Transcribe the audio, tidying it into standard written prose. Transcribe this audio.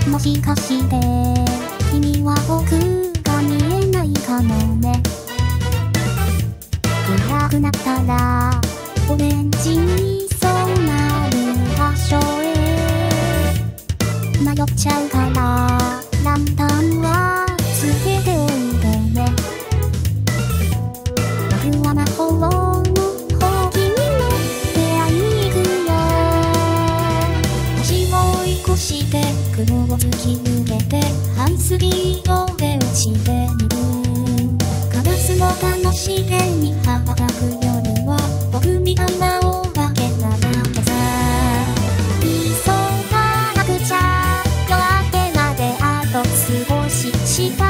もしかして君は僕が見えないかもね。暗くなったらオレンジに染まる場所へ迷っちゃうからランタンはつけておいてね。僕は魔法のほうきに乗って会いに行くよ。足を追い越して雲を突き抜けてハイスピードで落ちてみる。カラスも楽しげに羽ばたく夜は僕みたいなお化けだなんてさ。急がなくちゃ夜明けまであと少ししか